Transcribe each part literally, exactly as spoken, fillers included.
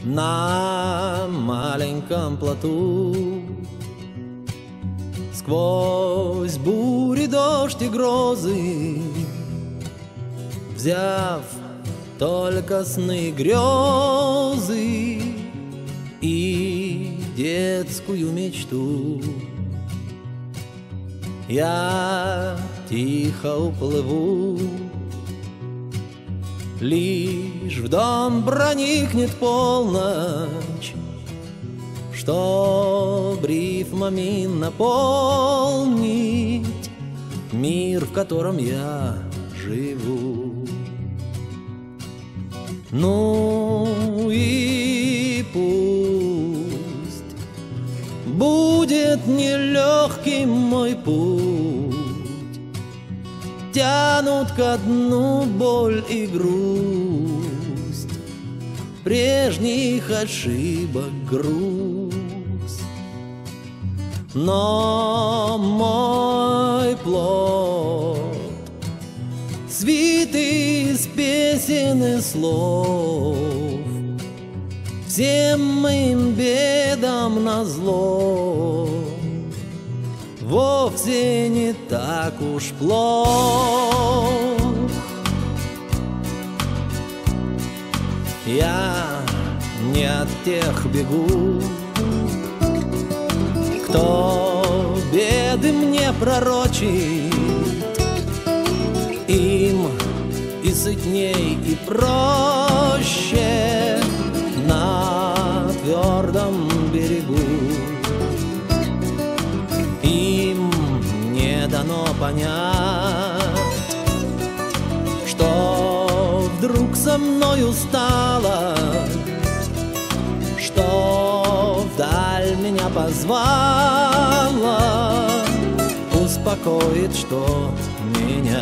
на маленьком плоту. Сквозь бури, дождь и грозы, взяв только сны и грезы и детскую мечту, я тихо уплыву. Лишь в дом проникнет полночь, чтоб рифмами наполнить мир, в котором я живу. Ну и пусть будет нелегким мой путь, тянут ко дну боль и грусть, прежних ошибок груз. Но мой плод свитый из песен и слов, всем моим бедам назло, вовсе не так уж плох. Я не от тех бегу, кто беды мне пророчит. Им и сытней, и проще на твердом берегу. Им не дано понять, что вдруг со мною стало, что вдаль меня позвала, успокоит, что меня.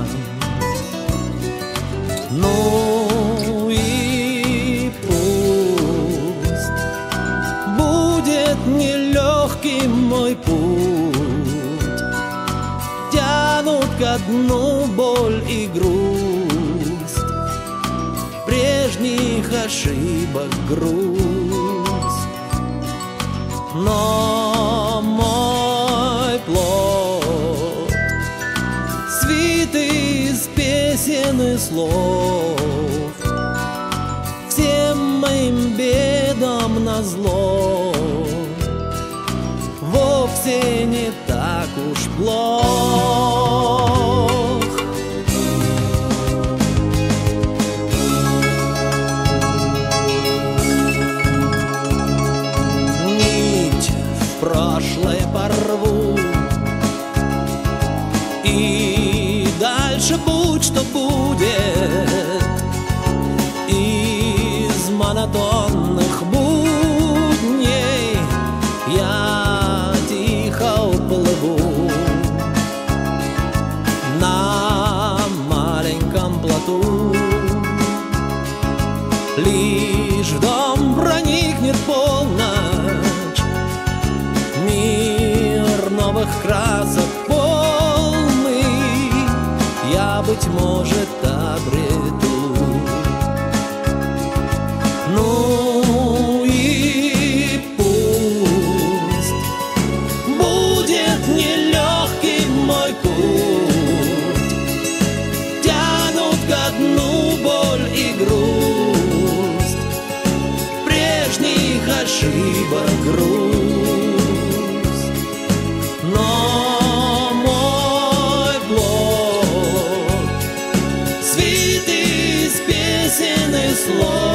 Ну и пусть будет нелегким мой путь, тянут ко дну боль и грусть, прежних ошибок грусть. Но мой плод свитый из песен и слов, всем моим бедам назло, вовсе не так уж плох. Нить в прошлое порву, и дальше будь что будет. Из монотонных будней я тихо уплыву на маленьком плоту. Лишь в дом проникнет полночь, мир новых красок полный я, быть может, обрету. Ну и пусть будет нелегким мой путь, тянут ко дну боль и грусть, прежних ошибок грусть. Но мой плод свитый из песен и слов,